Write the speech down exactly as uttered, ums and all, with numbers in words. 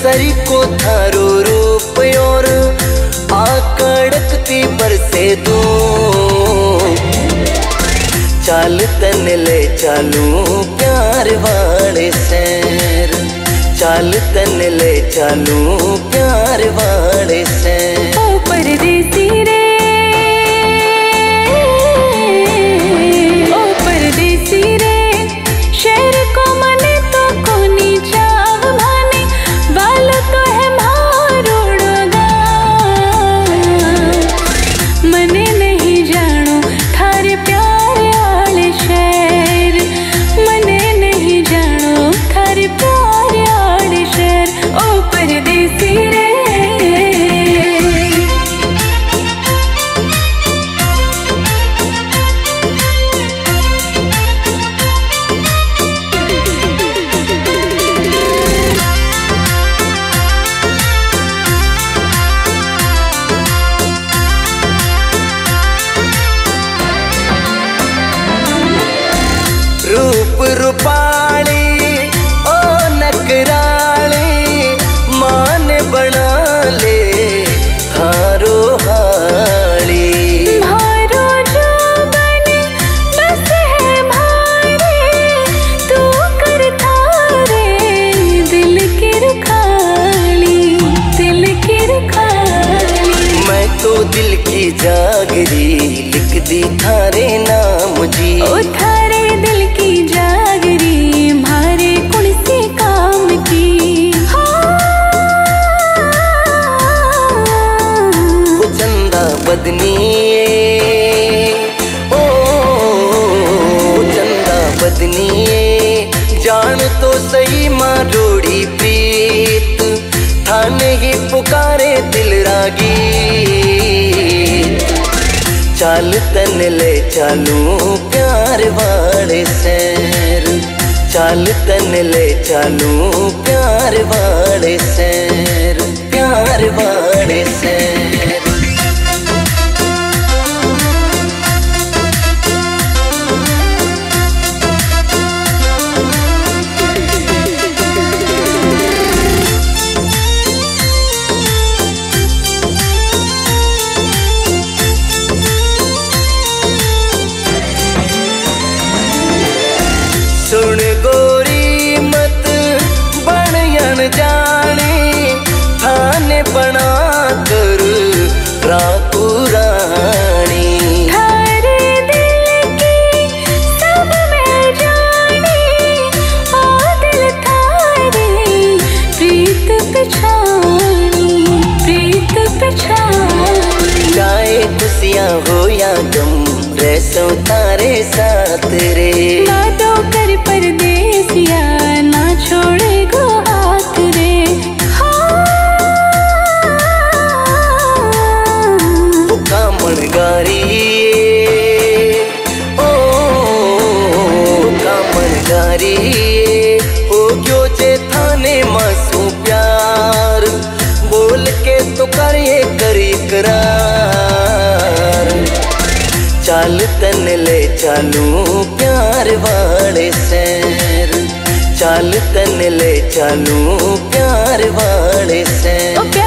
सरी को थारो रूप और आकड़कती बरसे दो। चाल तन ले चालू प्यार वाले शहर, चाल तन ले चालू प्यार वाले शहर। ओ परदेसी रे, ओ परदेसी रे, शहर को मने तो कोनी चाव भाने, बाल तो है मारोड़गा। मने नहीं जानो थारे प्यार आले शहर, मने नहीं जानो थारे प्यार आले शहर। ओ परदेसी रे, रूप रूपाली ओ नकराली, मान बना ले थारो हाली। भारो जो बने बस है भारे, तू कर थारे दिल की रखाली, दिल की रखाली। मैं तो दिल की जागरी लिख दी थारे नाम जी। ओ थारे दिल की जागरी मारे कौन से काम की। वो चंदा बदनी ओ चंदा बदनी, जान तो सही माँ रोड़ी प्रीत, थाने ही पुकारे दिल रागी। चाल तन ले चालू प्यार वाले शहर, चाल तन ले चालू प्यार वाले शहर, प्यार वाले शहर। सुन गोरी मत बन अनजानी, थाने बना कर रातू रानी। थारे दिल की सब मैं जानी, ओ दिल थारे प्रीत पिछानी, प्रीत पिछानी। चाहे खुशियाँ हो या गम, रहसो तारे साथ रे। वादों कर परदेसिया ना छोड़ेगो हाथ रे। वो कामणगारी ओ कामणगारी, हो गयो जे थाने मासू प्यार, बोल के तो करे करी करार। चाल तन ले चालू प्यार वाले शहर, चाल तन ले चालू प्यार वाले शहर।